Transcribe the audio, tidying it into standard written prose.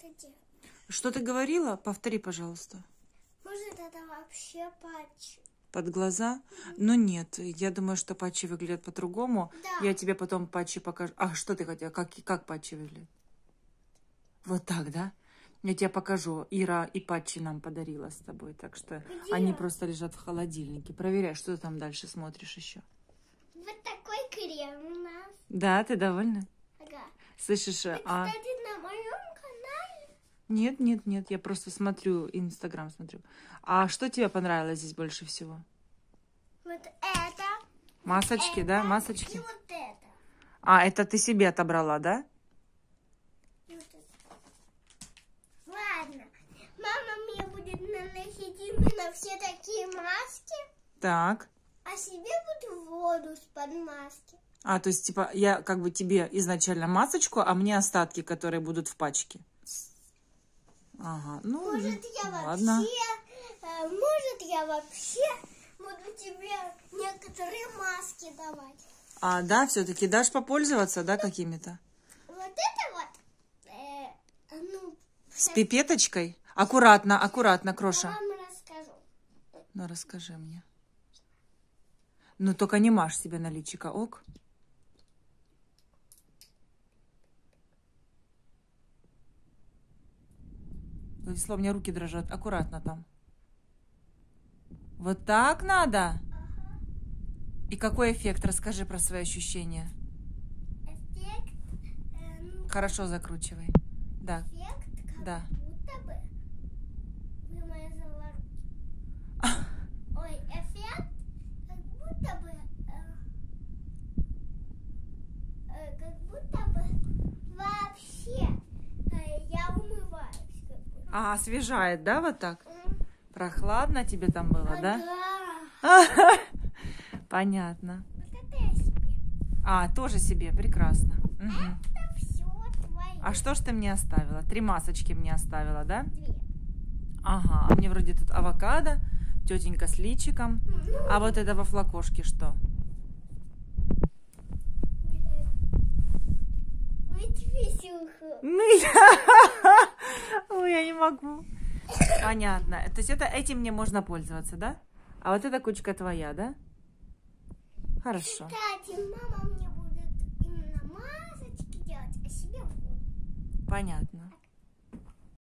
делать. Что ты говорила? Повтори, пожалуйста. Может, это вообще патчи? Под глаза? Ну нет, я думаю, что патчи выглядят по-другому. Да. Я тебе потом патчи покажу. А что ты хотела? Как патчи выглядят? Вот так, да? Я тебе покажу. Ира и патчи нам подарила с тобой, так что Где? они просто лежат в холодильнике. Проверяй, что ты там дальше смотришь еще. Вот такой крем у нас. Да, ты довольна? Ага. Слышишь, Кстати, на моем канале. Нет, я просто смотрю, Инстаграм смотрю. А что тебе понравилось здесь больше всего? Вот это. Масочки, да, масочки? И вот это. А, это ты себе отобрала, да? И вот это. Ладно. Мама мне будет наносить именно все такие маски, Так. а себе буду воду с-под маски. А, то есть, типа, я как бы тебе изначально масочку, а мне остатки, которые будут в пачке. Ага, ну, Может, я ладно. вообще буду тебе некоторые маски давать. А, да, все-таки дашь попользоваться, да, какими-то? Вот это вот, ну, С пипеточкой? Аккуратно, аккуратно, я Кроша. вам расскажу. Ну, расскажи мне. Ну, только не мажь себе на личико, ок? Владислав, у меня руки дрожат. Аккуратно там. Вот так надо? И какой эффект? Расскажи про свои ощущения. Эффект, Хорошо закручивай. Да, эффект, как да. будто бы вымазала руки. Ой, эффект, как будто бы, вообще я умываюсь. Как будто. А, освежает, да, вот так? Прохладно тебе там было, да? Ага. Понятно. Вот это я себе. А, тоже себе, прекрасно. Мгм. Это все твое. А что ж ты мне оставила? 3 масочки мне оставила, да? 2. Ага, а мне вроде тут авокадо, тетенька с личиком. А вот это во флакошке что? Ой, я не могу. Понятно. То есть этим мне можно пользоваться, да? А вот эта кучка твоя, да? Хорошо. Кстати, мама мне будет именно масочки делать, а себе воду. Понятно.